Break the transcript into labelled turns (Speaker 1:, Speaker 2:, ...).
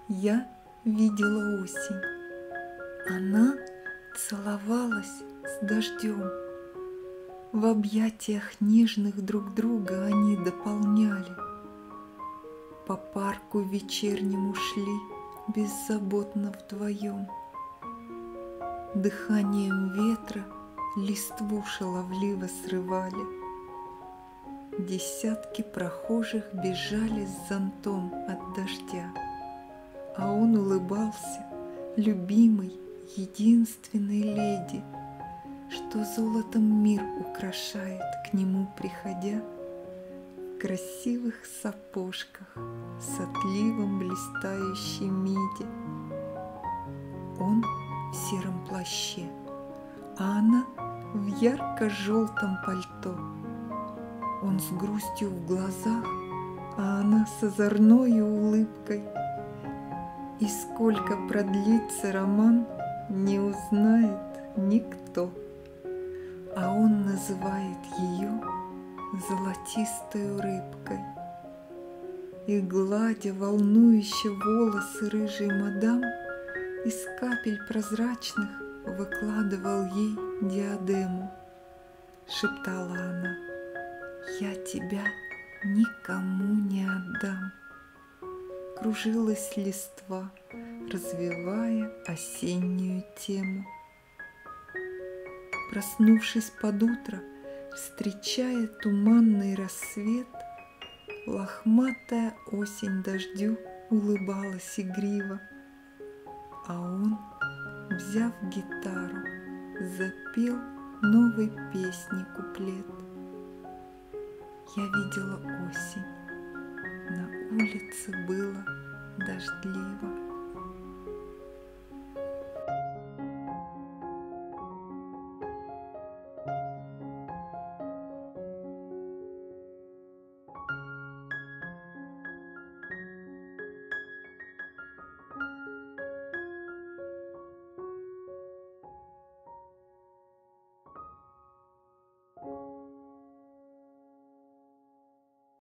Speaker 1: Я видела осень. Она целовалась с дождем. В объятиях нежных друг друга они дополняли. По парку вечернему шли беззаботно вдвоем. Дыханием ветра листву шаловливо срывали. Десятки прохожих бежали с зонтом от дождя, а он улыбался любимой, единственной леди, что золотом мир украшает, к нему приходя, в красивых сапожках с отливом блистающей меди. Он в сером плаще, а она в ярко-желтом пальто. Он с грустью в глазах, а она с озорной улыбкой. И сколько продлится роман, не узнает никто. А он называет ее золотистою рыбкой. И, гладя волнующе волосы рыжей мадам, из капель прозрачных выкладывал ей диадему. Шептала она: «Я тебя никому не отдам». Кружилась листва, развивая осеннюю тему. Проснувшись под утро, встречая туманный рассвет, лохматая осень дождю улыбалась игриво, а он, взяв гитару, запел новой песни куплет. Я видела осень, на улице было дождливо.